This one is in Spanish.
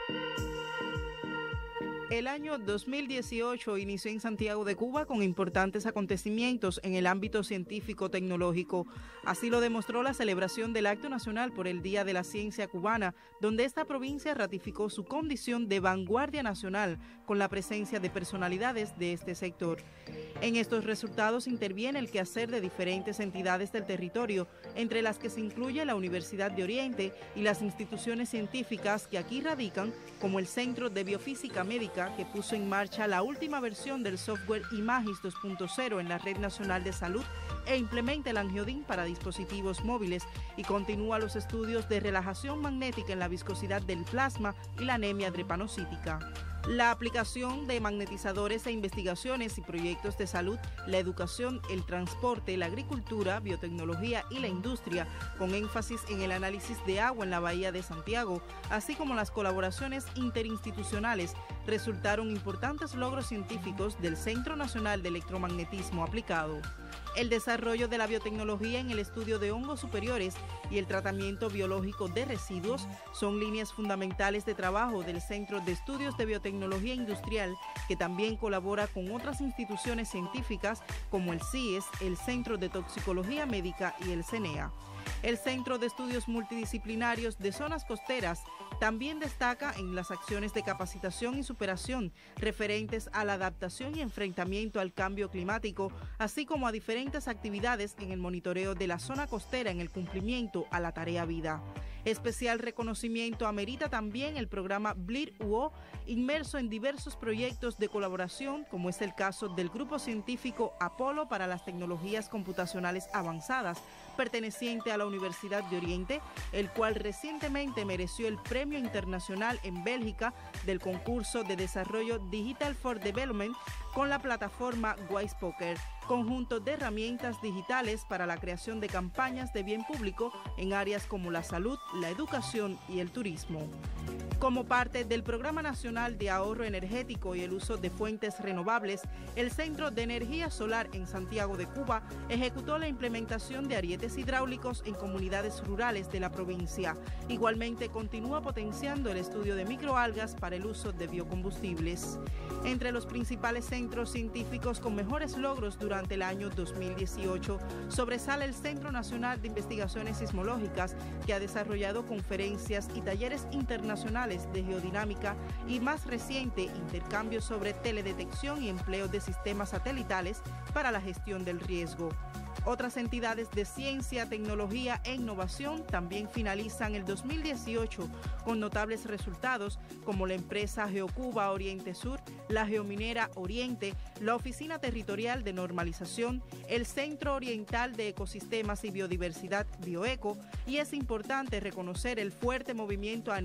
El año 2018 inició en Santiago de Cuba con importantes acontecimientos en el ámbito científico-tecnológico. Así lo demostró la celebración del Acto Nacional por el Día de la Ciencia Cubana, donde esta provincia ratificó su condición de vanguardia nacional con la presencia de personalidades de este sector. En estos resultados interviene el quehacer de diferentes entidades del territorio, entre las que se incluye la Universidad de Oriente y las instituciones científicas que aquí radican, como el Centro de Biofísica Médica, que puso en marcha la última versión del software Imagis 2.0 en la Red Nacional de Salud e implementa el angiodín para dispositivos móviles y continúa los estudios de relajación magnética en la viscosidad del plasma y la anemia drepanocítica. La aplicación de magnetizadores e investigaciones y proyectos de salud, la educación, el transporte, la agricultura, biotecnología y la industria, con énfasis en el análisis de agua en la Bahía de Santiago, así como las colaboraciones interinstitucionales, resultaron importantes logros científicos del Centro Nacional de Electromagnetismo Aplicado. El desarrollo de la biotecnología en el estudio de hongos superiores y el tratamiento biológico de residuos son líneas fundamentales de trabajo del Centro de Estudios de Biotecnología Industrial, que también colabora con otras instituciones científicas como el CIES, el Centro de Toxicología Médica y el CENEA. El Centro de Estudios Multidisciplinarios de Zonas Costeras también destaca en las acciones de capacitación y superación referentes a la adaptación y enfrentamiento al cambio climático, así como a diferentes actividades en el monitoreo de la zona costera en el cumplimiento a la tarea vida. Especial reconocimiento amerita también el programa BLIR-UO, inmerso en diversos proyectos de colaboración, como es el caso del Grupo Científico Apolo para las Tecnologías Computacionales Avanzadas, perteneciente a la Universidad de Oriente, el cual recientemente mereció el Premio Internacional en Bélgica del concurso de desarrollo Digital for Development con la plataforma WisePoker, conjunto de herramientas digitales para la creación de campañas de bien público en áreas como la salud, la educación y el turismo. Como parte del Programa Nacional de Ahorro Energético y el Uso de Fuentes Renovables, el Centro de Energía Solar en Santiago de Cuba ejecutó la implementación de arietes hidráulicos en comunidades rurales de la provincia. Igualmente continúa potenciando el estudio de microalgas para el uso de biocombustibles. Entre los principales centros científicos con mejores logros durante el año 2018, sobresale el Centro Nacional de Investigaciones Sismológicas, que ha desarrollado conferencias y talleres internacionales de geodinámica y, más reciente, intercambios sobre teledetección y empleo de sistemas satelitales para la gestión del riesgo. Otras entidades de ciencia, tecnología e innovación también finalizan el 2018 con notables resultados, como la empresa GeoCuba Oriente Sur, la Geominera Oriente, la Oficina Territorial de Normalización, el Centro Oriental de Ecosistemas y Biodiversidad Bioeco, y es importante reconocer el fuerte movimiento a